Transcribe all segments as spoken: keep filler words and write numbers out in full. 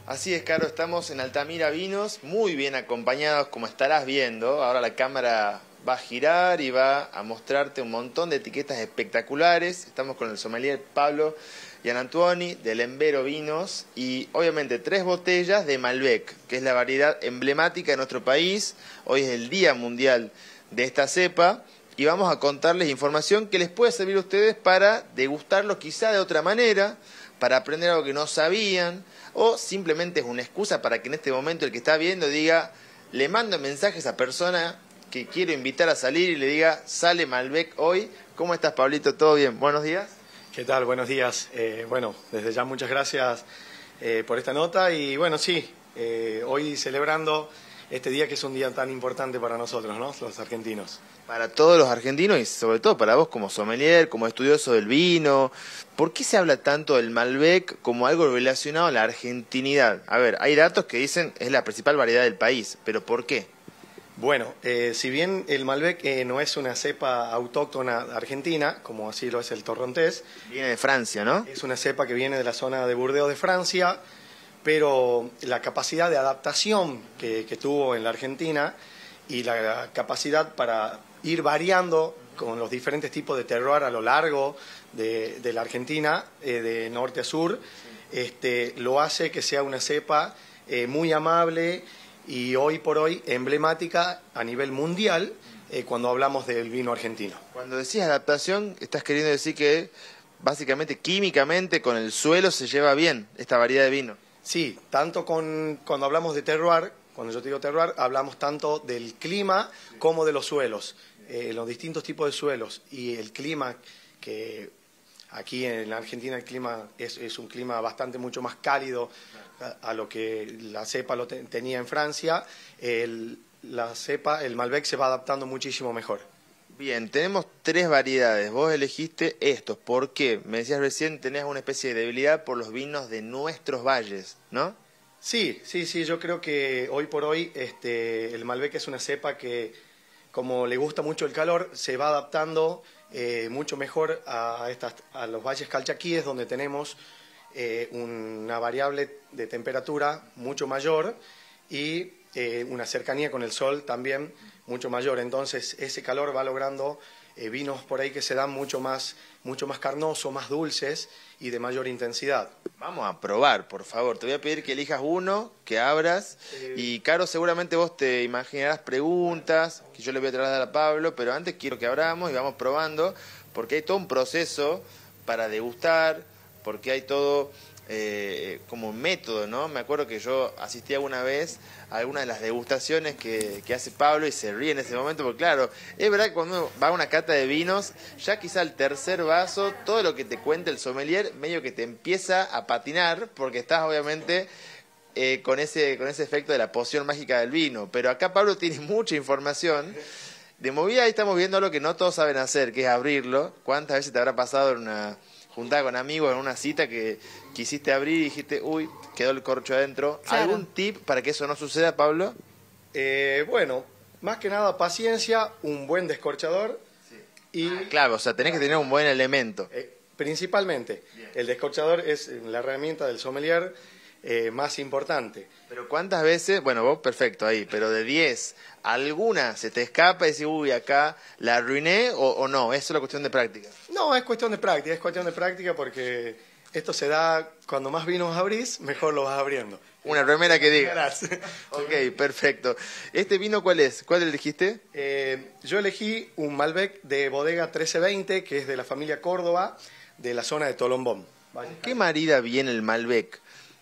Así es, Caro, estamos en Altamira Vinos, muy bien acompañados, como estarás viendo. Ahora la cámara va a girar y va a mostrarte un montón de etiquetas espectaculares. Estamos con el sommelier Pablo Gianantuoni de Lembero Vinos y obviamente tres botellas de Malbec, que es la variedad emblemática de nuestro país. Hoy es el Día Mundial de esta cepa y vamos a contarles información que les puede servir a ustedes para degustarlo quizá de otra manera, para aprender algo que no sabían, o simplemente es una excusa para que en este momento el que está viendo diga, le mando mensaje a esa persona que quiero invitar a salir y le diga, sale Malbec hoy. ¿Cómo estás, Pablito? ¿Todo bien? Buenos días. ¿Qué tal? Buenos días. Eh, bueno, desde ya muchas gracias eh, por esta nota y bueno, sí, eh, hoy celebrando este día que es un día tan importante para nosotros, ¿no? Los argentinos. Para todos los argentinos y sobre todo para vos como sommelier, como estudioso del vino, ¿por qué se habla tanto del Malbec como algo relacionado a la argentinidad? A ver, hay datos que dicen es la principal variedad del país, pero ¿por qué? Bueno, eh, si bien el Malbec eh, no es una cepa autóctona argentina, como así lo es el torrontés. Viene de Francia, ¿no? Es una cepa que viene de la zona de Burdeos de Francia, pero la capacidad de adaptación que, que tuvo en la Argentina y la capacidad para ir variando con los diferentes tipos de terroir a lo largo de, de la Argentina, eh, de norte a sur, este, lo hace que sea una cepa eh, muy amable y hoy por hoy emblemática a nivel mundial eh, cuando hablamos del vino argentino. Cuando decís adaptación, estás queriendo decir que básicamente químicamente con el suelo se lleva bien esta variedad de vino. Sí, tanto con, cuando hablamos de terroir, cuando yo te digo terroir, hablamos tanto del clima como de los suelos, eh, los distintos tipos de suelos y el clima, que aquí en la Argentina el clima es, es un clima bastante mucho más cálido a, a lo que la cepa lo te, tenía en Francia, el, la cepa, el Malbec se va adaptando muchísimo mejor. Bien, tenemos tres variedades, vos elegiste estos, ¿por qué? Me decías recién, tenías una especie de debilidad por los vinos de nuestros valles, ¿no? Sí, sí, sí, yo creo que hoy por hoy este, el Malbec es una cepa que, como le gusta mucho el calor, se va adaptando eh, mucho mejor a, estas, a los valles calchaquíes, donde tenemos eh, una variable de temperatura mucho mayor y eh, una cercanía con el sol también mucho mayor. Entonces, ese calor va logrando eh, vinos por ahí que se dan mucho más, mucho más carnosos, más dulces y de mayor intensidad. Vamos a probar, por favor. Te voy a pedir que elijas uno, que abras. Eh... Y, Caro, seguramente vos te imaginarás preguntas que yo le voy a trasladar a Pablo, pero antes quiero que abramos y vamos probando, porque hay todo un proceso para degustar, porque hay todo eh, como un método, ¿no? Me acuerdo que yo asistí alguna vez a alguna de las degustaciones que, que hace Pablo y se ríe en ese momento, porque claro, es verdad que cuando uno va a una cata de vinos, ya quizá el tercer vaso, todo lo que te cuenta el sommelier medio que te empieza a patinar, porque estás obviamente eh, con ese, con ese efecto de la poción mágica del vino, pero acá Pablo tiene mucha información. De movida ahí estamos viendo lo que no todos saben hacer, que es abrirlo. ¿Cuántas veces te habrá pasado en una juntada con amigos, en una cita que quisiste abrir y dijiste, uy, quedó el corcho adentro? Claro. ¿Algún tip para que eso no suceda, Pablo? Eh, bueno, más que nada paciencia, un buen descorchador. Sí. Y ah, claro, o sea, tenés que tener un buen elemento. Eh, principalmente, bien. El descorchador es la herramienta del sommelier eh, más importante. Pero ¿cuántas veces? Bueno, vos perfecto ahí, pero de diez, ¿alguna se te escapa y decís, uy, acá la arruiné o, o no? ¿Es solo cuestión de práctica? No, es cuestión de práctica, es cuestión de práctica porque esto se da, cuando más vinos abrís, mejor lo vas abriendo. Una remera que diga. Ok, perfecto. ¿Este vino cuál es? ¿Cuál elegiste? Eh, yo elegí un Malbec de bodega trece veinte, que es de la familia Córdoba, de la zona de Tolombón. ¿Qué marida viene el Malbec?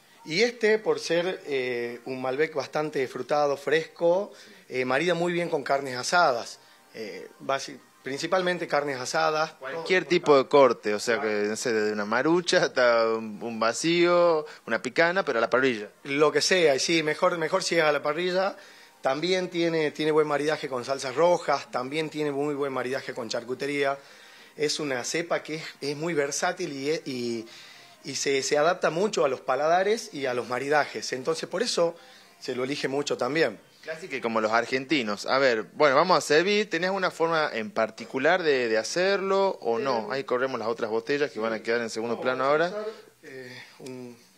Y este, por ser eh, un Malbec bastante frutado, fresco, eh, marida muy bien con carnes asadas, eh, principalmente carnes asadas. Cualquier tipo de corte, o sea, que no sé, desde una marucha hasta un vacío, una picana, pero a la parrilla. Lo que sea, y sí, mejor, mejor si es a la parrilla. También tiene, tiene buen maridaje con salsas rojas, también tiene muy buen maridaje con charcutería. Es una cepa que es, es muy versátil y... y y se, se adapta mucho a los paladares y a los maridajes, entonces por eso se lo elige mucho también. Casi que como los argentinos. A ver, bueno, vamos a servir. ¿Tenés una forma en particular de, de hacerlo o no? Ahí corremos las otras botellas que van a quedar en segundo plano ahora. Eh, un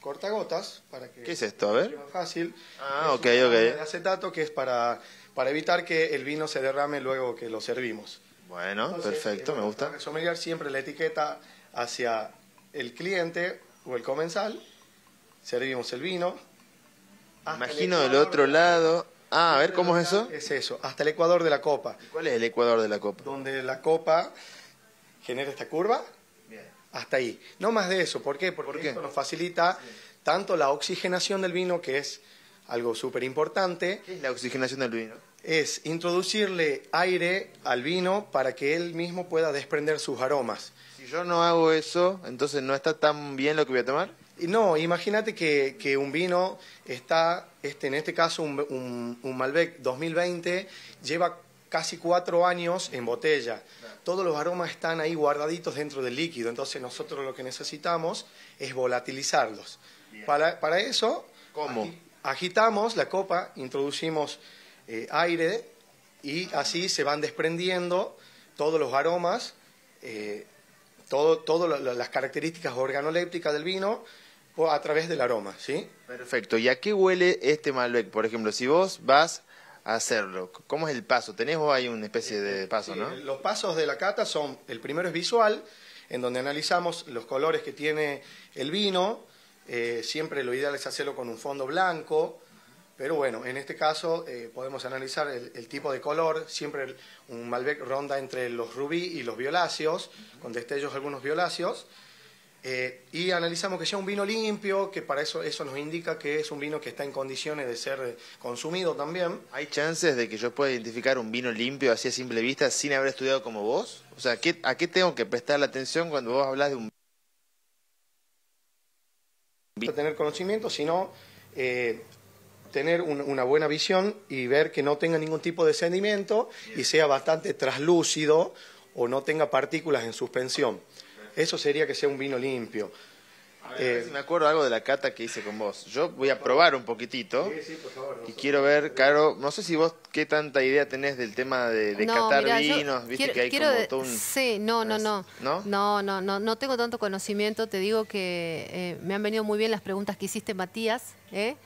cortagotas para que ¿Qué es esto? A ver. sea más fácil. Ah, es ok, un ok. de acetato que es para, para evitar que el vino se derrame luego que lo servimos. Bueno, Entonces, perfecto, eh, me gusta. para el sommelier siempre la etiqueta hacia el cliente o el comensal. Servimos el vino. hasta el Imagino del ecuador otro de la lado. copa. Ah, a ver, Siempre ¿cómo lo es eso? ideal Es eso, hasta el ecuador de la copa, ¿Cuál es el ecuador de la copa? donde la copa genera esta curva. Bien. Hasta ahí. No más de eso. ¿Por qué? Porque ¿Por qué? esto nos facilita tanto la oxigenación del vino, que es algo súper importante, ¿Qué es la oxigenación del vino? es introducirle aire al vino para que él mismo pueda desprender sus aromas. Si yo no hago eso, entonces no está tan bien lo que voy a tomar. Y no, imagínate que, que un vino está, este, en este caso un, un, un Malbec dos mil veinte, lleva casi cuatro años en botella. Todos los aromas están ahí guardaditos dentro del líquido, entonces nosotros lo que necesitamos es volatilizarlos. Para, para eso, ¿Cómo? agi- agitamos la copa, introducimos eh, aire y así se van desprendiendo todos los aromas, eh, todo, todo lo- lo- las características organolépticas del vino o a través del aroma, ¿sí? Perfecto. ¿Y a qué huele este Malbec? Por ejemplo, si vos vas a hacerlo, ¿cómo es el paso? Tenés vos ahí una especie de paso, Sí, ¿no? los pasos de la cata son, el primero es visual, en donde analizamos los colores que tiene el vino, eh, siempre lo ideal es hacerlo con un fondo blanco, pero bueno, en este caso eh, podemos analizar el, el tipo de color, siempre el- un Malbec ronda entre los rubí y los violáceos, con destellos algunos violáceos, eh, y analizamos que sea un vino limpio, que para eso, eso nos indica que es un vino que está en condiciones de ser eh, consumido también. ¿Hay chances de que yo pueda identificar un vino limpio así a simple vista sin haber estudiado como vos? O sea, ¿qué, ¿a qué tengo que prestar la atención cuando vos hablas de un Tener conocimiento, sino eh, tener un- una buena visión y ver que no tenga ningún tipo de sedimento y sea bastante traslúcido o no tenga partículas en suspensión. Eso sería que sea un vino limpio. A ver, Eh, si me acuerdo algo de la cata que hice con vos. Yo voy a probar un poquitito sí, por favor. y quiero ver, Caro, no sé si vos qué tanta idea tenés del tema de, de No, catar mirá, yo vinos, viste quiero- que hay quiero como de- todo un... Sí, no, no, no. ¿No? No, no, no, no tengo tanto conocimiento. Te digo que eh, me han venido muy bien las preguntas que hiciste, Matías. ¿eh?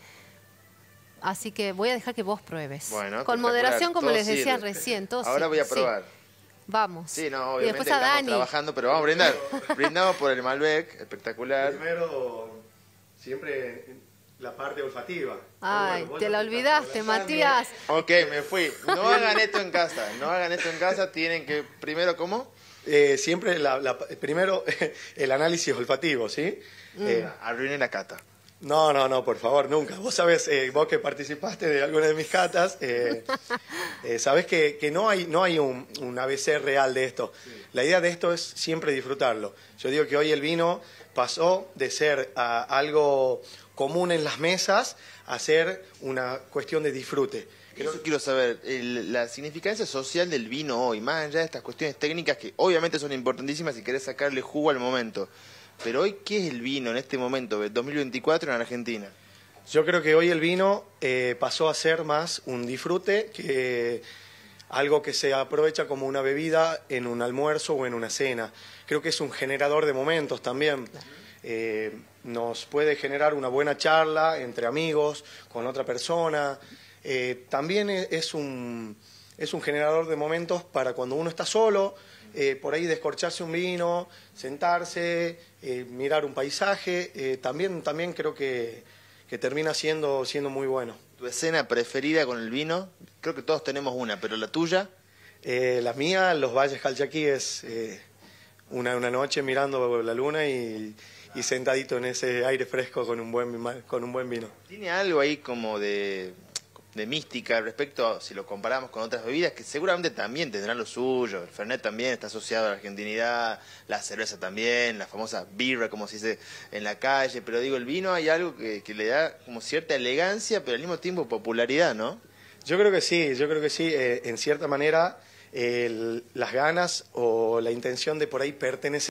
Así que voy a dejar que vos pruebes. Bueno, Con espectacular, moderación, como todo les decía sirve. recién. todo Ahora sí, voy a sí. probar. Vamos. Sí, no, Y obviamente después a estamos Dani. trabajando, pero vamos a brindar. Brindamos por el Malbec, espectacular. Primero, siempre la parte olfativa. Ay, Pero bueno, vos te ya la estás olvidaste, relajando. Matías. Ok, me fui. No hagan esto en casa, no hagan esto en casa, tienen que, primero, ¿cómo? Eh, siempre, la, la- primero, el análisis olfativo, ¿sí? Eh, Arruinen la cata. No, no, no, por favor, nunca. Vos sabés, eh, vos que participaste de alguna de mis catas, eh, eh, sabés que, que no hay, no hay un, un A B C real de esto. La idea de esto es siempre disfrutarlo. Yo digo que hoy el vino pasó de ser ah, algo común en las mesas a ser una cuestión de disfrute. Eso quiero saber, el- la significancia social del vino hoy, más allá de estas cuestiones técnicas que obviamente son importantísimas si querés sacarle jugo al momento. Pero hoy, ¿qué es el vino en este momento, dos mil veinticuatro en Argentina? Yo creo que hoy el vino eh, pasó a ser más un disfrute que algo que se aprovecha como una bebida en un almuerzo o en una cena. Creo que es un generador de momentos también. Eh, nos puede generar una buena charla entre amigos, con otra persona. Eh, también e- es un, es un generador de momentos para cuando uno está solo, eh, por ahí descorcharse un vino, sentarse, eh, mirar un paisaje. Eh, también, también creo que, que termina siendo, siendo muy bueno. ¿Tu escena preferida con el vino? Creo que todos tenemos una, pero la tuya... Eh, la mía, los Valles Calchaquíes, eh, una, una noche mirando la luna y, y sentadito en ese aire fresco con un buen, ma- con un buen vino. ¿Tiene algo ahí como de, de mística respecto a si lo comparamos con otras bebidas que seguramente también tendrán lo suyo? El Fernet también está asociado a la argentinidad, la cerveza también, la famosa birra como se dice en la calle, pero digo, el vino hay algo que, que le da como cierta elegancia, pero al mismo tiempo popularidad, ¿no? Yo creo que sí, yo creo que sí, eh, en cierta manera el- las ganas o la intención de por ahí pertenecer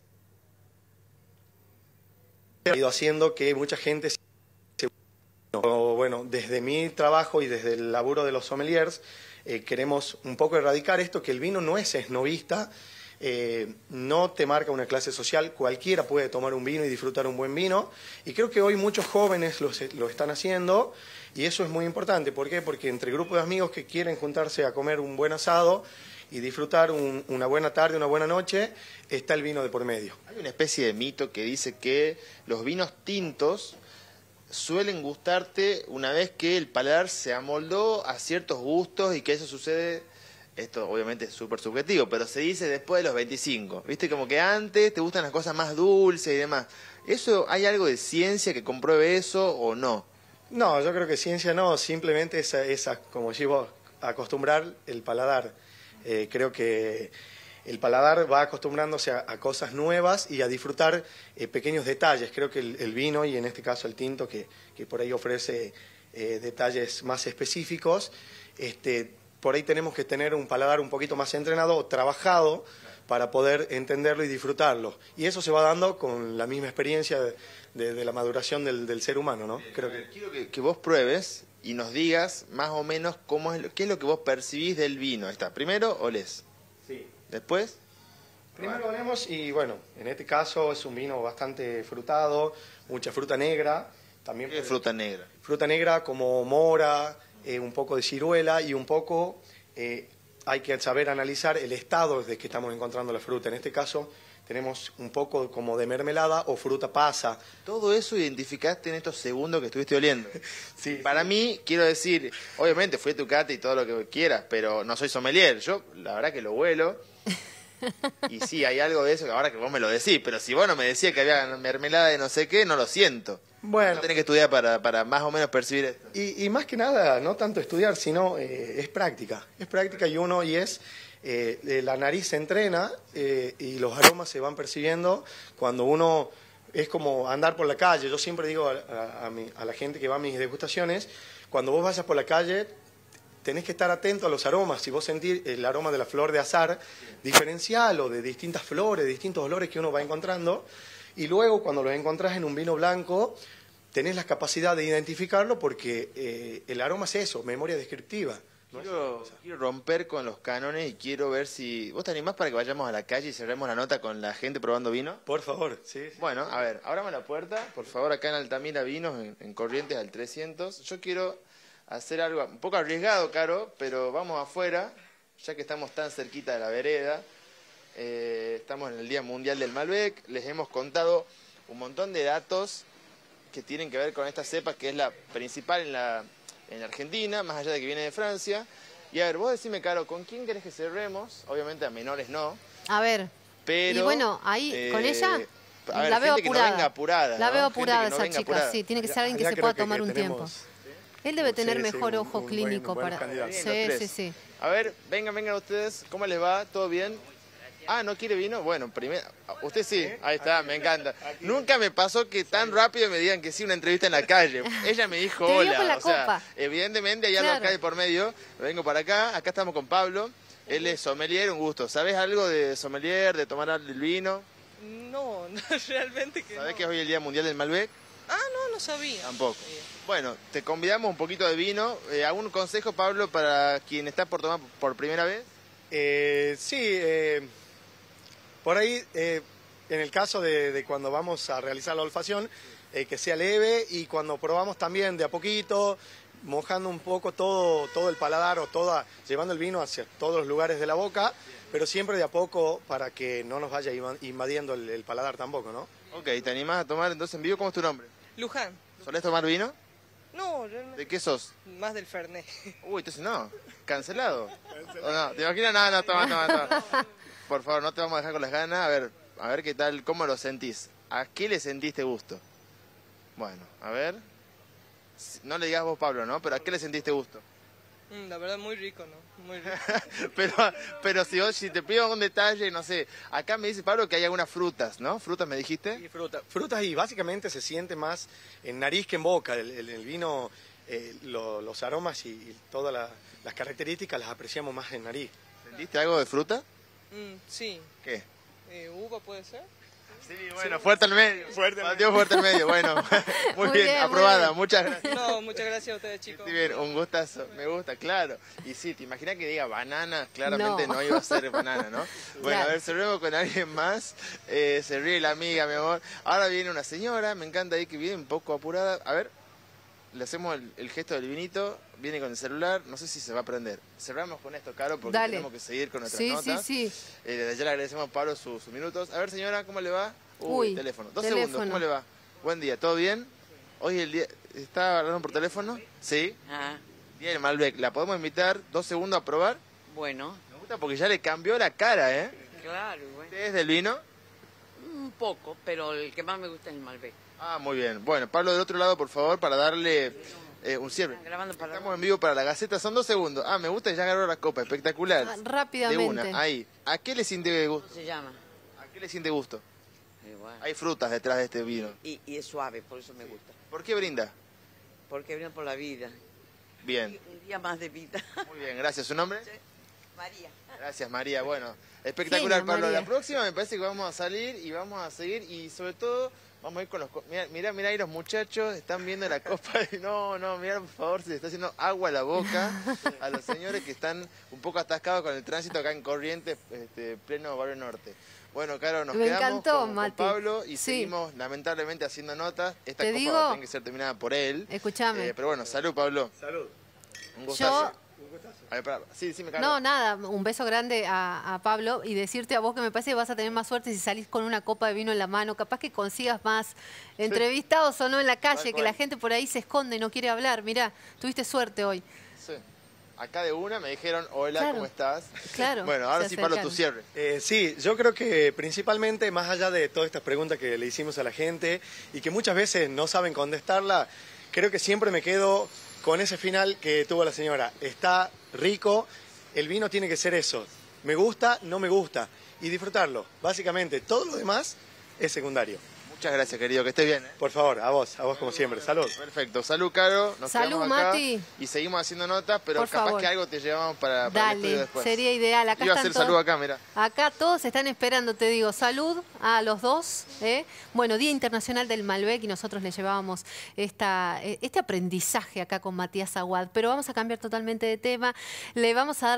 ha ido haciendo que mucha gente se... o, bueno, desde mi trabajo y desde el laburo de los sommeliers eh, queremos un poco erradicar esto, que el vino no es esnovista, eh, no te marca una clase social, cualquiera puede tomar un vino y disfrutar un buen vino, y creo que hoy muchos jóvenes lo, lo están haciendo, y eso es muy importante. ¿Por qué? Porque entre grupos de amigos que quieren juntarse a comer un buen asado y disfrutar un, una buena tarde, una buena noche, está el vino de por medio. Hay una especie de mito que dice que los vinos tintos suelen gustarte una vez que el paladar se amoldó a ciertos gustos y que eso sucede, esto obviamente es súper subjetivo, pero se dice después de los veinticinco. Viste, como que antes te gustan las cosas más dulces y demás. ¿Eso hay algo de ciencia que compruebe eso o no? No, yo creo que ciencia no, simplemente es, es como decís vos, acostumbrar el paladar. Eh, creo que el paladar va acostumbrándose a, a cosas nuevas y a disfrutar eh, pequeños detalles. Creo que el, el vino, y en este caso el tinto, que, que por ahí ofrece eh, detalles más específicos, este, por ahí tenemos que tener un paladar un poquito más entrenado o trabajado para poder entenderlo y disfrutarlo. Y eso se va dando con la misma experiencia de, de, de la maduración del, del ser humano, ¿no? Creo que... Quiero que, que vos pruebes y nos digas más o menos cómo es, lo- qué es lo que vos percibís del vino. Está, primero olés. Sí. Después, Primero olemos y bueno, en este caso es un vino bastante frutado, mucha fruta negra. También ¿qué es puede- fruta negra? Fruta negra como mora, eh, un poco de ciruela y un poco eh, hay que saber analizar el estado de que estamos encontrando la fruta. En este caso tenemos un poco como de mermelada o fruta pasa. Todo eso identificaste en estos segundos que estuviste oliendo. Sí, Para sí. mí, quiero decir, obviamente fue tu cata y todo lo que quieras, pero no soy sommelier. Yo, la verdad que lo huelo. Y sí, hay algo de eso, ahora que vos me lo decís, pero si vos no me decías que había mermelada de no sé qué, no lo siento. Bueno. No tenés que estudiar para, para más o menos percibir esto. Y, y más que nada, no tanto estudiar, sino eh, es práctica. Es práctica y uno, y es, eh, eh, la nariz se entrena eh, y los aromas se van percibiendo cuando uno, es como andar por la calle. Yo siempre digo a, a- a mi- a la gente que va a mis degustaciones, cuando vos vayas por la calle, tenés que estar atento a los aromas. Si vos sentís el aroma de la flor de azahar, diferencialo de distintas flores, distintos olores que uno va encontrando. Y luego, cuando los encontrás en un vino blanco, tenés la capacidad de identificarlo porque eh, el aroma es eso, memoria descriptiva. ¿No? Quiero, quiero romper con los cánones y quiero ver si... ¿Vos te animás para que vayamos a la calle y cerremos la nota con la gente probando vino? Por favor, sí. sí. Bueno, a ver, abramos la puerta, por favor, acá en Altamira Vinos, en, en Corrientes al trescientos. Yo quiero hacer algo un poco arriesgado, Caro, pero vamos afuera, ya que estamos tan cerquita de la vereda. Eh, estamos en el Día Mundial del Malbec, les hemos contado un montón de datos que tienen que ver con esta cepa, que es la principal en la, en la Argentina, más allá de que viene de Francia. Y a ver, vos decime, Caro, ¿con quién querés que cerremos? Obviamente a menores no, A ver, pero... y bueno, ahí eh, con ella a ver, la veo gente que no apurada. venga apurada, La ¿no? veo Gente que apurada no esa venga chica, apurada. sí, tiene que ser Allá- alguien que allá se creo pueda que- tomar que un tenemos- tiempo. Él debe Sí, tener sí, mejor un- ojo un buen- clínico buenos para... candidatos. Sí, Bien, los sí, tres. sí. A ver, vengan, vengan ustedes. ¿Cómo les va? ¿Todo bien? Ah, ¿no quiere vino? Bueno, primero... Usted sí, ahí está, me encanta. Nunca me pasó que tan rápido me digan que sí una entrevista en la calle. Ella me dijo Te vio hola. con la o sea, copa. evidentemente hay algo Claro. acá de por medio. Vengo para acá, acá estamos con Pablo. Él es sommelier, un gusto. ¿Sabes algo de sommelier, de tomar el vino? No, no, realmente que ¿Sabés no. que es hoy el Día Mundial del Malbec? Ah, no, no sabía. Tampoco. Eh, Bueno, te convidamos un poquito de vino. Eh, ¿Algún consejo, Pablo, para quien está por tomar por primera vez? Eh, sí, eh, por ahí, eh, en el caso de, de cuando vamos a realizar la olfacción, eh, que sea leve, y cuando probamos también de a poquito, mojando un poco todo, todo el paladar o toda, llevando el vino hacia todos los lugares de la boca, pero siempre de a poco para que no nos vaya inva- invadiendo el, el paladar tampoco, ¿no? Ok, ¿te animás a tomar entonces en vivo? ¿Cómo es tu nombre? Luján. ¿Solés tomar vino? No, realmente. ¿De qué sos? Más del Fernet. Uy, entonces no. ¿Cancelado? ¿O no? ¿Te imaginas? No, no, toma, toma, toma. Por favor, no te vamos a dejar con las ganas. A ver, a ver qué tal, cómo lo sentís. ¿A qué le sentiste gusto? Bueno, a ver. No le digas vos, Pablo, ¿no? Pero ¿a qué le sentiste gusto? Mm, la verdad, muy rico, ¿no? Muy rico. pero, pero si vos, si te pido un detalle, no sé. Acá me dice Pablo que hay algunas frutas, ¿no? ¿Frutas me dijiste? Y fruta. Frutas, y básicamente se siente más en nariz que en boca. El, el- el vino, eh, lo- los aromas y, y todas la- las características las apreciamos más en nariz. ¿Sentiste algo de fruta? Mm, sí. ¿Qué? Eh, ¿Uva puede ser? Sí, bueno, fuerte al medio. Fuerte al Pateó fuerte al medio, bueno. Muy, Muy bien, bien, muy aprobada, bien. muchas gracias. No, muchas gracias a ustedes, chicos. Sí, bien, un gustazo, me gusta, claro. Y sí, te imaginas que diga banana, claramente no, No. iba a ser banana, ¿no? Bueno, Claro. a ver, cerremos con alguien más. Eh, se ríe la amiga, mi amor. Ahora viene una señora, me encanta ahí que viene un poco apurada. A ver, le hacemos el, el gesto del vinito, viene con el celular, no sé si se va a prender. Cerramos con esto, Caro, porque Dale. tenemos que seguir con nuestras Sí, notas. sí, sí. Eh, desde ya le agradecemos a Pablo sus, sus minutos. A ver, señora, ¿cómo le va? Uy, teléfono. Dos teléfono. segundos, ¿cómo le va? Buen día, ¿todo bien? Hoy el día... ¿Está hablando por teléfono? Sí. Ah, Día del Malbec, ¿la podemos invitar dos segundos a probar? bueno, Me gusta porque ya le cambió la cara, ¿eh? claro, bueno. ¿Usted es del vino? Un poco, pero el que más me gusta es el Malbec. Ah, muy bien. Bueno, Pablo, del otro lado, por favor, para darle eh, un cierre. Están grabando para Estamos en vivo para la Gaceta, son dos segundos. Ah, me gusta que ya agarró la copa, espectacular. Ah, De rápidamente. una, ahí. ¿A qué le siente ¿Cómo gusto? se llama? ¿A qué le siente gusto? Igual. Hay frutas detrás de este vino. Y, y es suave, por eso me gusta. ¿Por qué brinda? Porque viene por la vida. Bien, Un día más de vida. muy bien, gracias. ¿Su nombre? María. Gracias, María. Bueno, espectacular, Genia, Pablo. María. La próxima me parece que vamos a salir y vamos a seguir y sobre todo vamos a ir con los... co- Mira, mira, mira ahí los muchachos están viendo la copa y no, no, mira por favor, se les está haciendo agua a la boca a los señores que están un poco atascados con el tránsito acá en Corrientes, este, pleno barrio norte. Bueno, Caro, nos Me quedamos encantó, con, con Mati. Pablo y Sí. seguimos lamentablemente haciendo notas. Esta Te copa digo- va a tener que ser terminada por él. Escúchame. Eh, pero bueno, salud, Pablo. Salud. Un gustazo. Yo- A ver, pará. Sí, sí, me Caro. No, nada, un beso grande a, a Pablo y decirte a vos que me parece que vas a tener más suerte si salís con una copa de vino en la mano. Capaz que consigas más entrevistados o no en la calle, Tal que la cual. gente por ahí se esconde y no quiere hablar. Mirá, tuviste suerte hoy. Sí. Acá de una me dijeron, hola, Claro. ¿cómo estás? Claro, Bueno, ahora se sí, Pablo, tu acercaron. cierre. Eh, sí, yo creo que principalmente, más allá de todas estas preguntas que le hicimos a la gente y que muchas veces no saben contestarla, creo que siempre me quedo con ese final que tuvo la señora. Está rico, el vino tiene que ser eso. Me gusta, no me gusta. Y disfrutarlo. Básicamente, todo lo demás es secundario. Muchas gracias, querido, que estés bien. ¿eh? Por favor, a vos, a vos como siempre. Salud. Perfecto. Salud, Caro. Nos Salud, quedamos acá Mati. y seguimos haciendo notas, pero Por capaz favor. que algo te llevamos para, para el estudio Dale, después. sería ideal. Acá Iba a están hacer todos- salud acá, mira. Acá todos están esperando, te digo, salud a los dos. ¿eh? Bueno, Día Internacional del Malbec y nosotros le llevábamos esta, eh, este aprendizaje acá con Matías Aguad. Pero vamos a cambiar totalmente de tema. Le vamos a dar